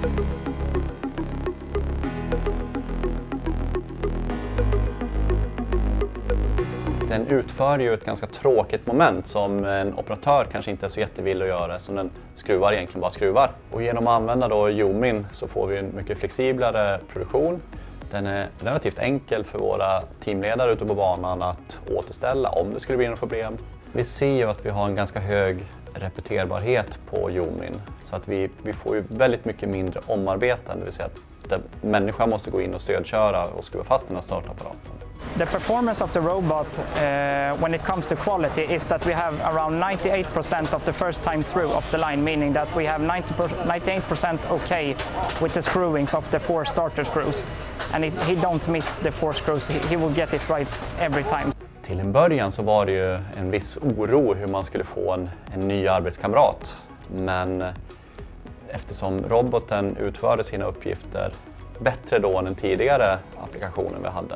Den utför ju ett ganska tråkigt moment som en operatör kanske inte är så jättevillig att göra, som den skruvar egentligen bara skruvar. Och genom att använda då Youmin så får vi en mycket flexiblare produktion. Den är relativt enkel för våra teamledare ute på banan att återställa om det skulle bli något problem. Vi ser ju att vi har en ganska hög repeterbarhet på Youmin, så att vi får ju väldigt mycket mindre omarbeten, det vill säga att människan måste gå in och stödköra och skruva fast den här startapparaten. The performance of the robot when it comes to quality is that we have around 98% of the first time through of the line, meaning that we have 98% okay with the screwings of the 4 starter screws. And he don't miss the 4 screws, he will get it right every time. Till en början så var det ju en viss oro hur man skulle få en ny arbetskamrat. Men eftersom roboten utförde sina uppgifter bättre då än den tidigare applikationen vi hade,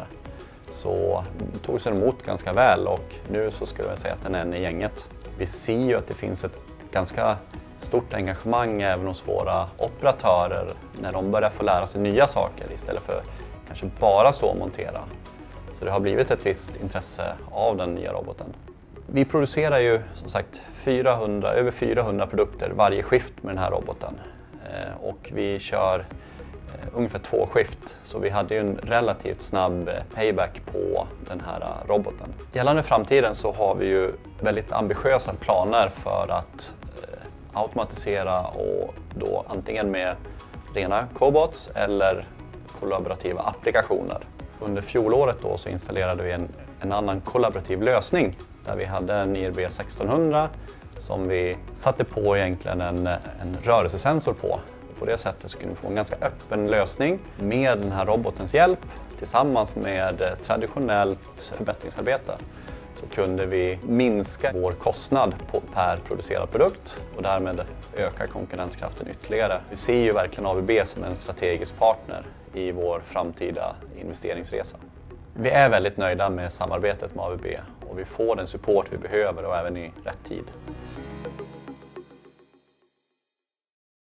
så tog sig den emot ganska väl, och nu så skulle jag säga att den är en i gänget. Vi ser ju att det finns ett ganska stort engagemang även hos våra operatörer när de börjar få lära sig nya saker istället för kanske bara så montera. Så det har blivit ett visst intresse av den nya roboten. Vi producerar ju som sagt över 400 produkter varje skift med den här roboten. Och vi kör ungefär 2 skift, så vi hade ju en relativt snabb payback på den här roboten. Gällande framtiden så har vi ju väldigt ambitiösa planer för att automatisera, och då antingen med rena cobots eller kollaborativa applikationer. Under fjolåret då så installerade vi en annan kollaborativ lösning där vi hade en IRB 1600 som vi satte på egentligen en rörelsesensor på. På det sättet så kunde vi få en ganska öppen lösning med den här robotens hjälp tillsammans med traditionellt förbättringsarbete. Så kunde vi minska vår kostnad per producerad produkt och därmed öka konkurrenskraften ytterligare. Vi ser ju verkligen ABB som en strategisk partner i vår framtida investeringsresa. Vi är väldigt nöjda med samarbetet med ABB och vi får den support vi behöver och även i rätt tid.